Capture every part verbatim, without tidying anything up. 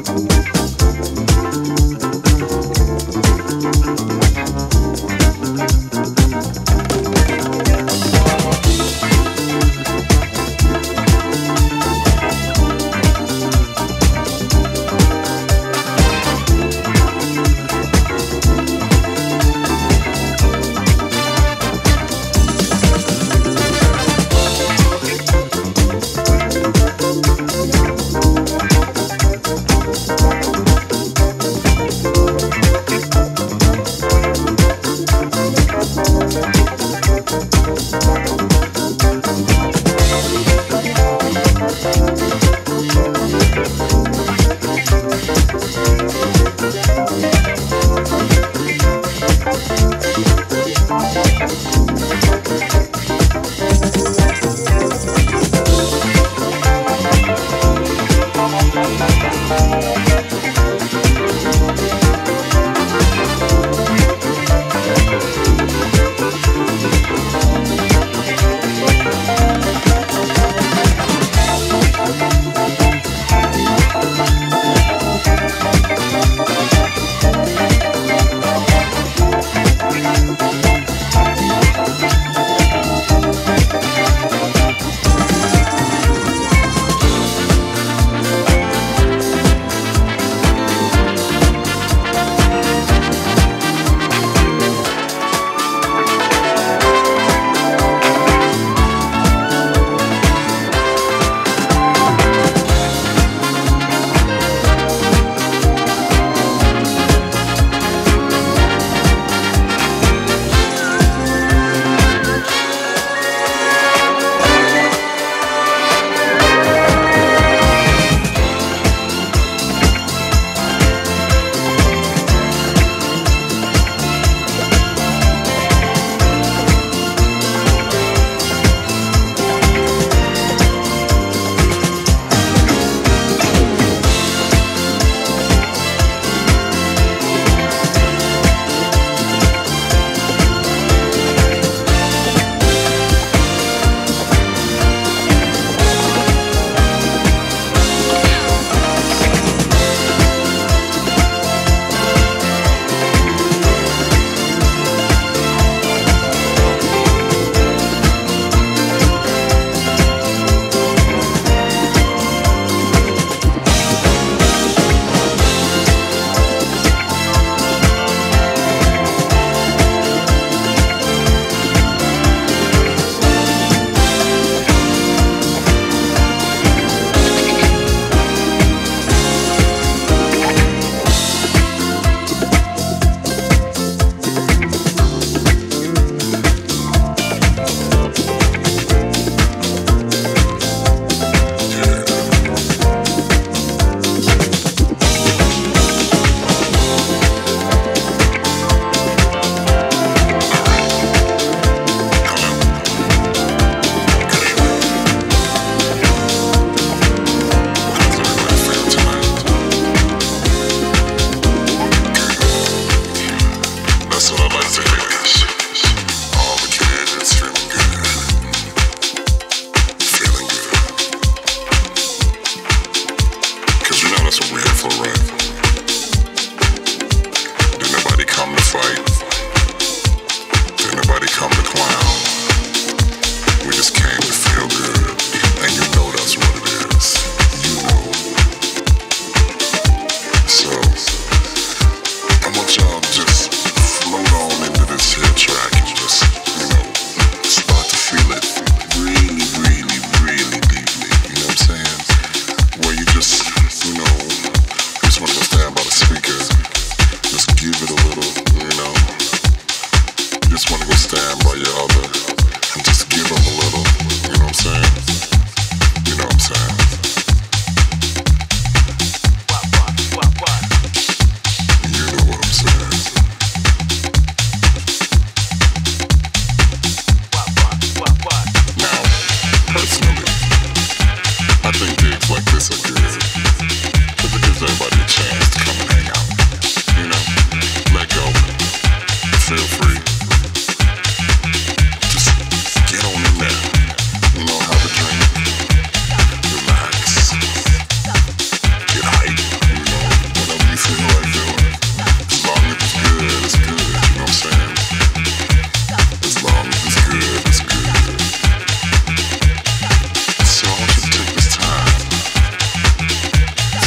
Just, you know, it's one of those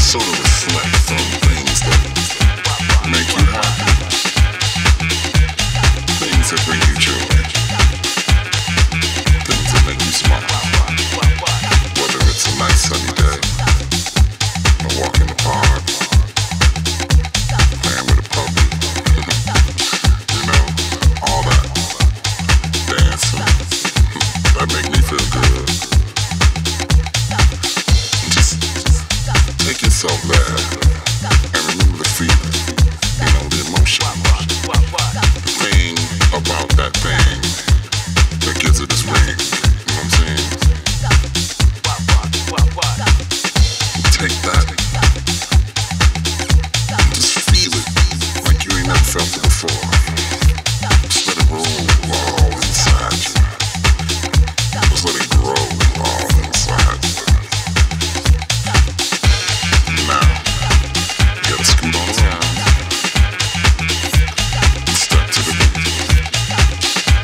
sort of reflect on things that make you happy, things that bring you joy, things that make you smile. Whether it's a nice sunny day, a walk in the park, playing with a puppy, you know, all that, dancing, that make me feel good. Just take yourself there and remember the feeling, you know, the emotion, the thing about that thing that gives it its ring, you know what I'm saying? Take that and just feel it like you ain't never felt it before. Just let it roll all inside you. Just let it grow all inside you. Now, you gotta scoot on around and step to the beat.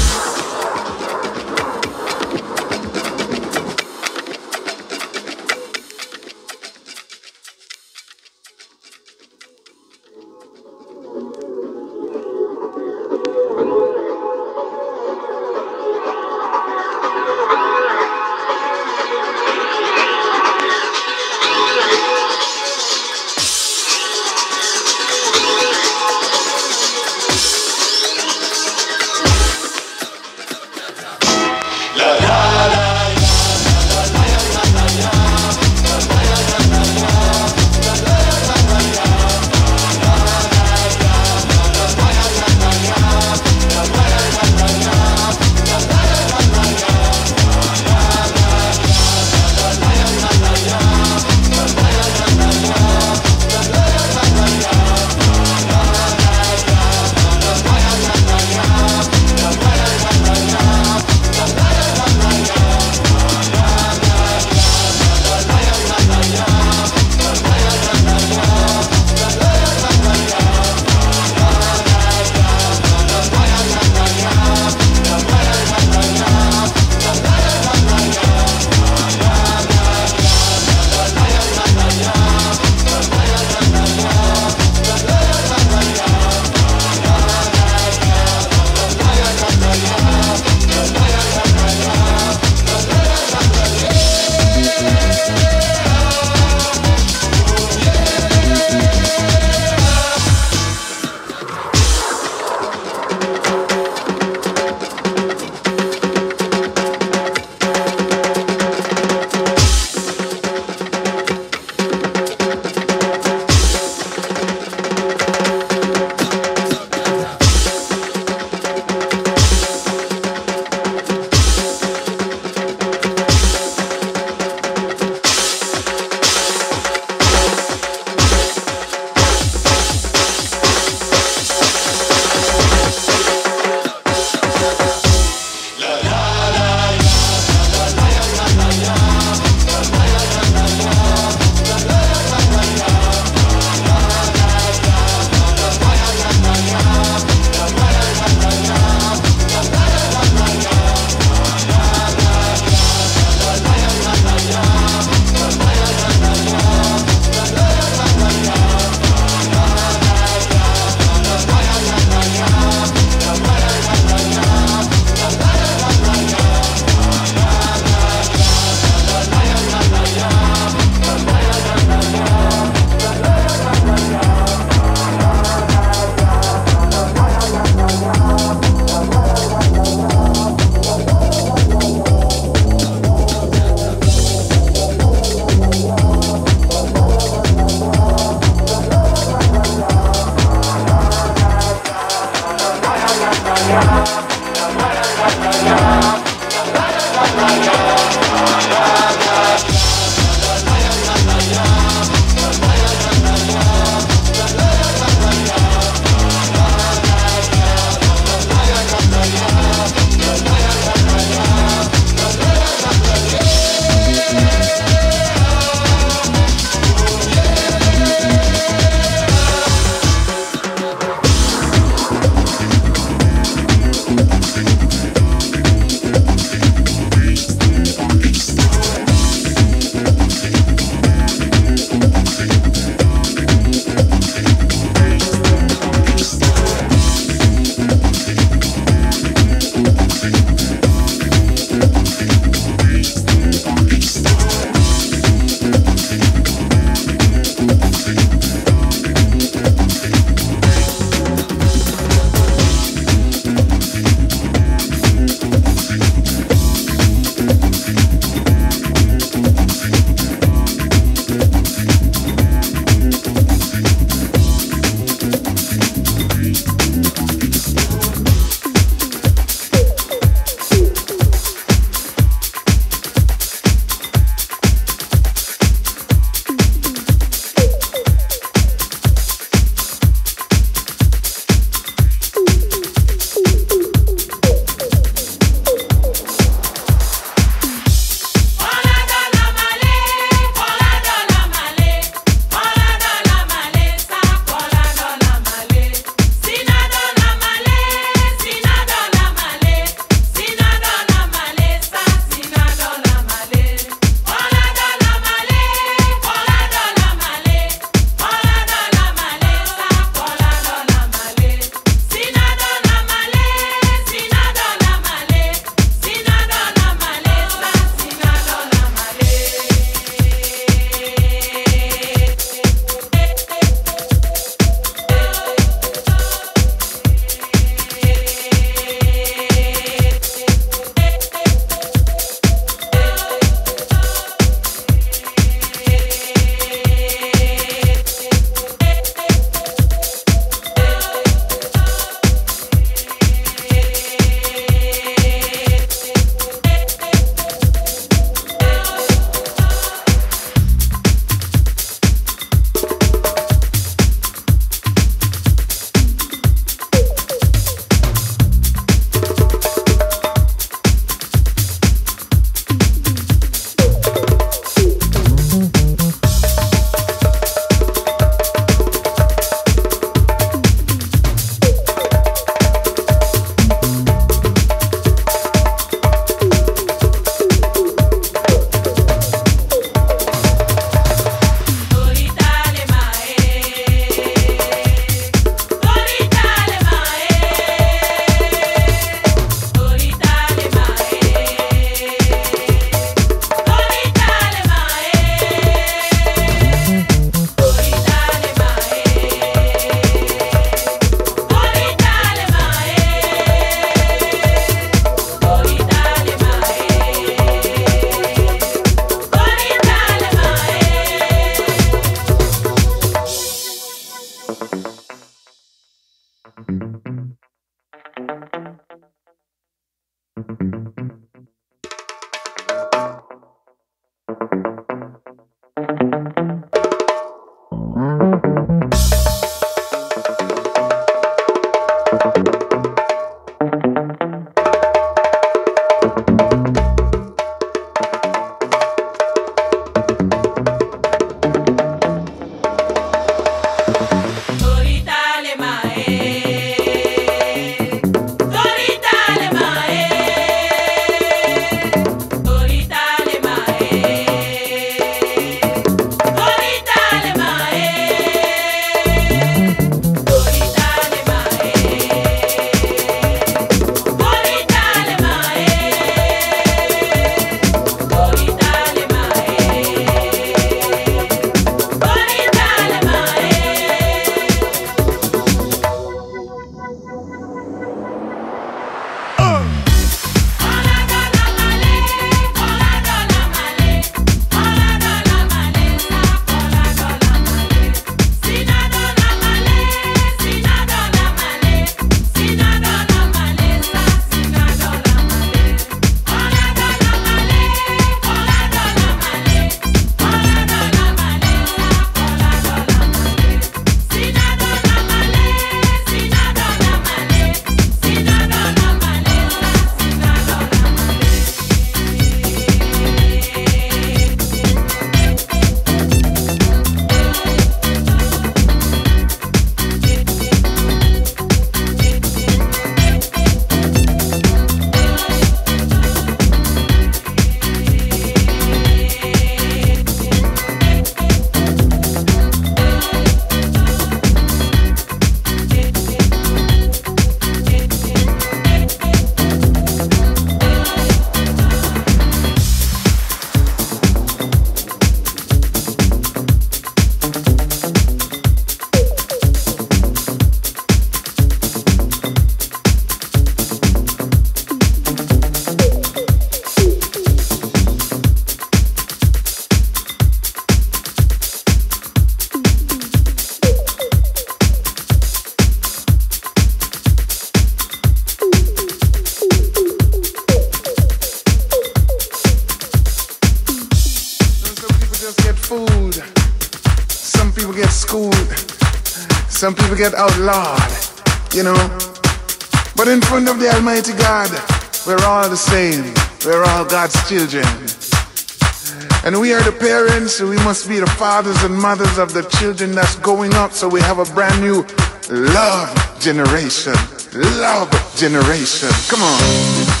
Some people get outlawed, you know. But in front of the Almighty God, we're all the same. We're all God's children. And we are the parents, so we must be the fathers and mothers of the children that's going up, so we have a brand new love generation. Love generation. Come on.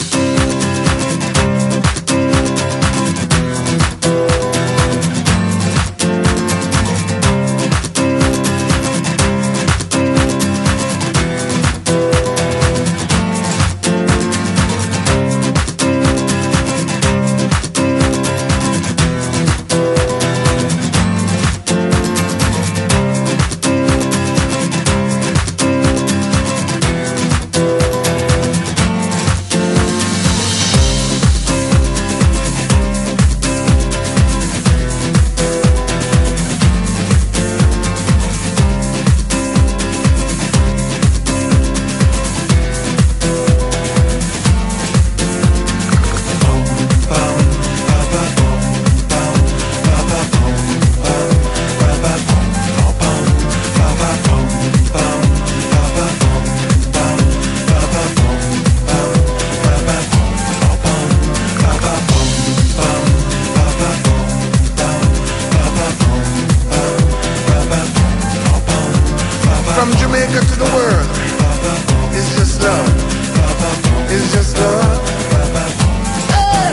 From Jamaica to the world, it's just love. It's just love. Hey!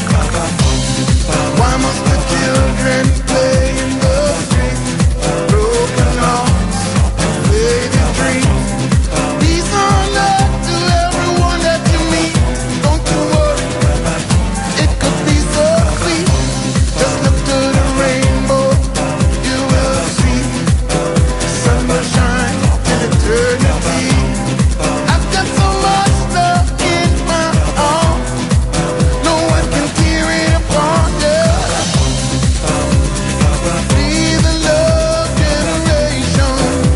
Why must the children play in the street? Broken hearts, faded dreams. Peace on earth to everyone that you meet. Don't you worry, it could be so sweet. Just look to the rainbow, you will see. Sun will shine eternity. I've got so much love in my arms, no one can tear it apart, yeah. Be the love generation.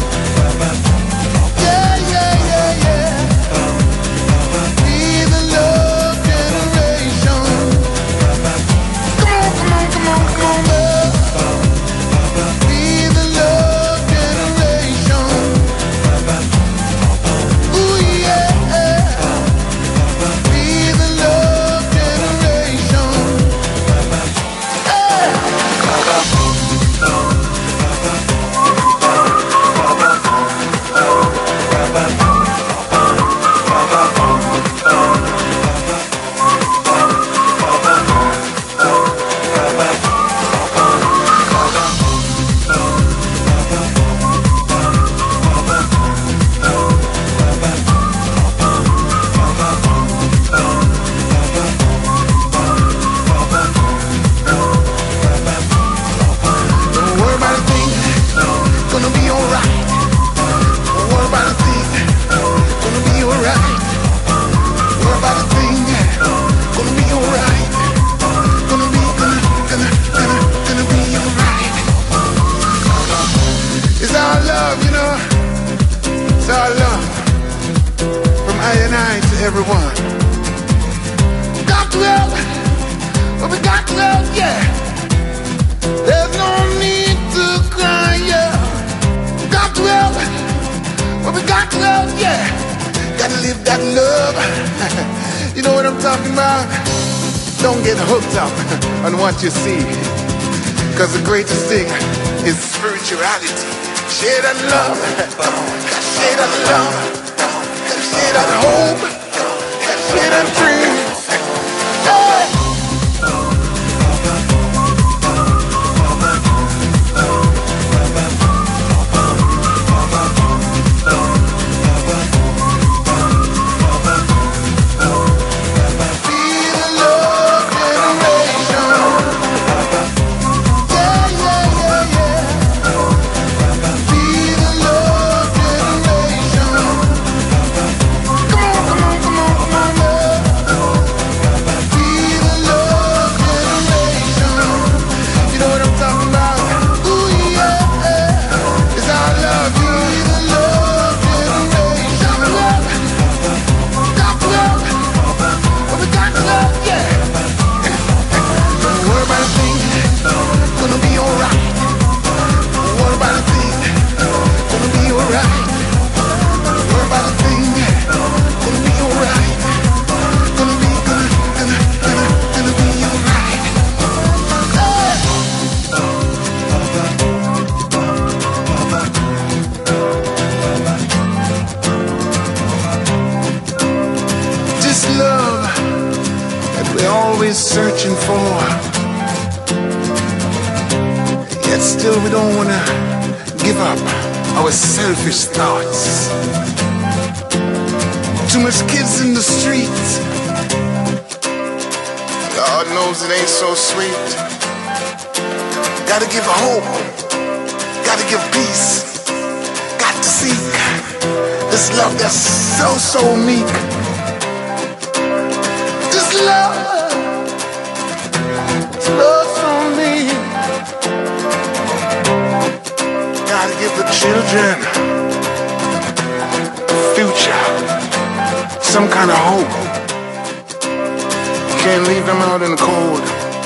Yeah, yeah, yeah, yeah. Be the love generation. Come on, come on, come on, come on, love. Be the love generation. Ooh, yeah. Be the love generation. Hey. Don't worry about a thing, gonna be alright. Don't worry about a thing, gonna be alright. Don't worry about a thing, gonna be alright. Gonna be, gonna, gonna, gonna, gonna be alright. It's our love, you know. It's our love. From I and I to everyone. Got to help, but we got to help, yeah. There's no need to cry, yeah. Got to help, but we got to help, yeah. Gotta live that love. You know what I'm talking about? Don't get hooked up on what you see, cause the greatest thing is spirituality. Share that love. Share that love. Share that hope. Share that dream. Hey! Be the love generation. Yeah, yeah, yeah, yeah. Be the love generation. Come on, come on, come on, come on, love. we're always searching for. Yet still we don't wanna give up our selfish thoughts. Too much kids in the streets. God knows it ain't so sweet. Gotta give hope. Gotta give peace. Got to seek this love that's so, so meek. This love, this love so meek. Gotta give the children a future, some kind of hope. Can't leave them out in the cold.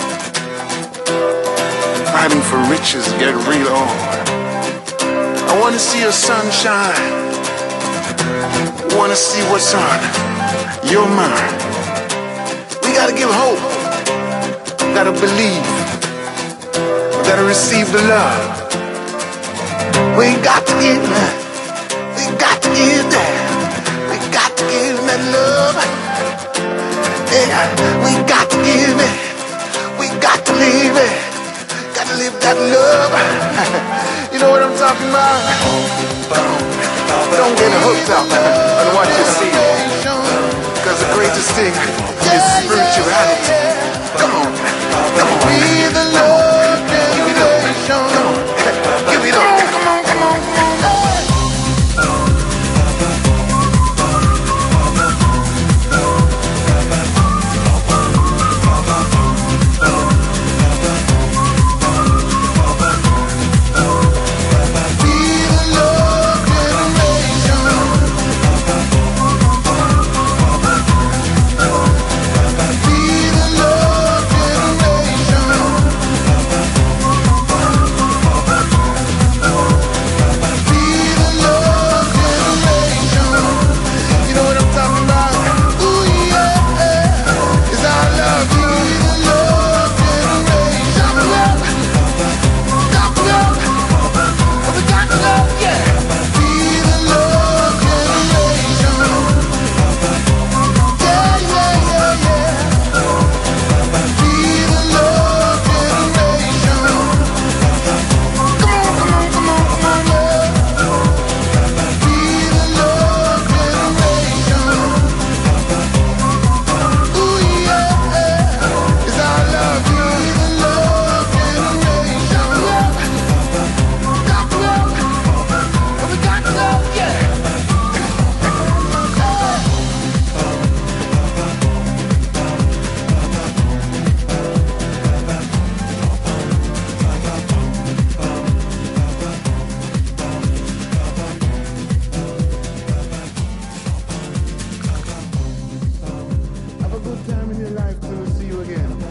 Fighting for riches get real old. I wanna see your sunshine. Wanna see what's on your mind. We gotta give hope. We gotta believe. We gotta receive the love. We got to give that. We got to give that. We got to give that love. Yeah, we got to give it. We got to live it. Got to live that love. You know what I'm talking about? Don't get hooked up on what you see, because the greatest thing is spirituality. Come on, come on. Be the love generation. Come on, give it up. Come on, come on, come on.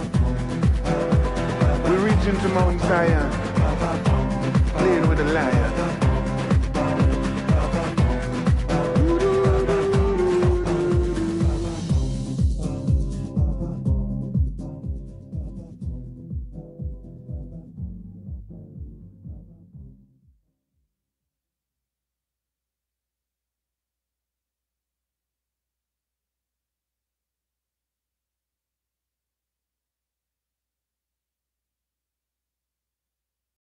Into Mount Zion, playing with a lion.